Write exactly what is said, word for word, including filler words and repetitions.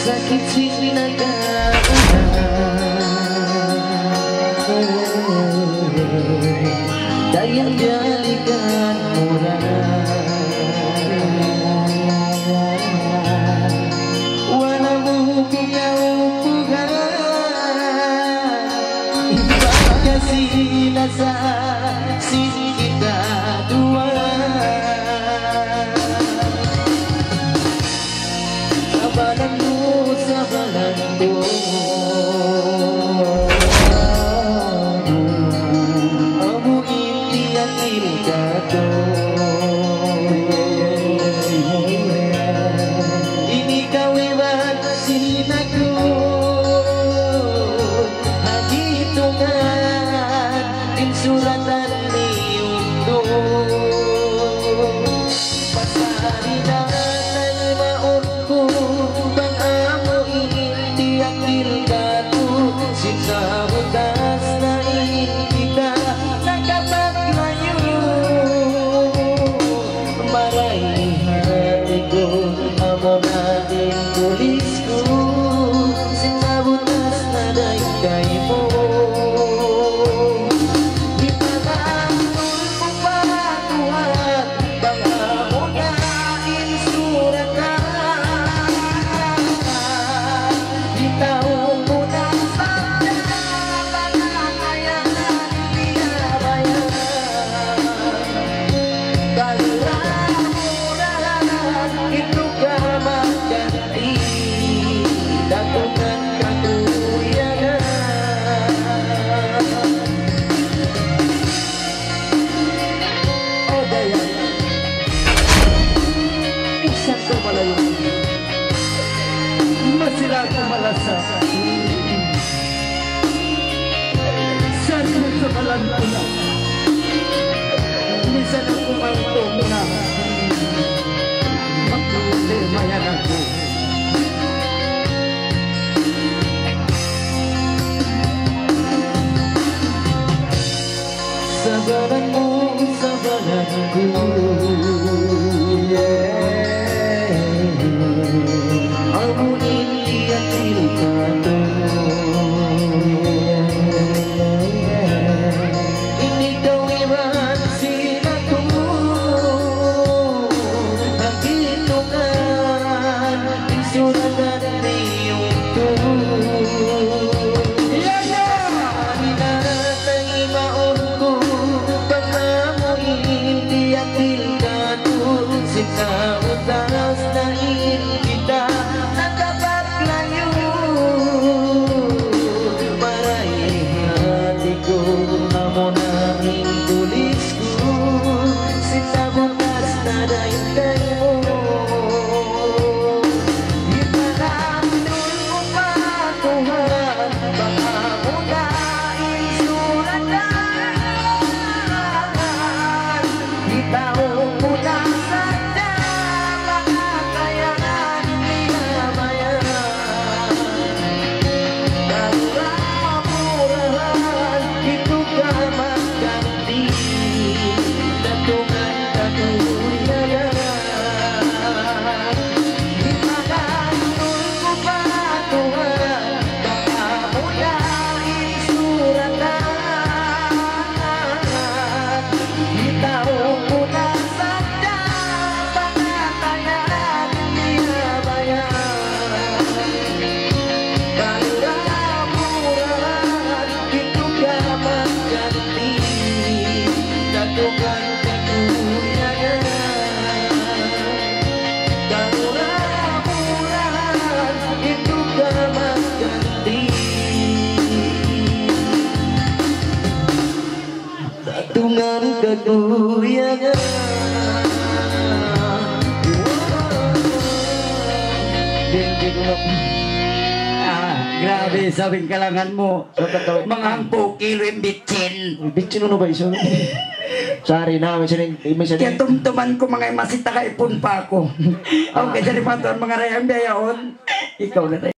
sakit sinagaunan dayang jalikan murah walau kau kasih nasa sini kita dua sabaranmu sabaranmu kamu impian kita ini kau lewat sinaku suratan liundo pasari danay maunku bang amo iintiyak dilgatu sinsa butas na kita nakapaglayo maray hati ko amo natin tulis ko sinsa butas na daykay mo masih aku merasa satu sekalan pula bisa aku mampu menang waktu mayan aku sabaranmu sabaranku dengan kegoyangan ah, grabe sabing kalanganmu mangangpuki lu yung bitchin bitchin ano ba iso? Sorry na, misalnya kaya tumtuman ko mga masita ka ipun pa ako okay, jadi patuan mga rayang biyayaon ikaw na tayo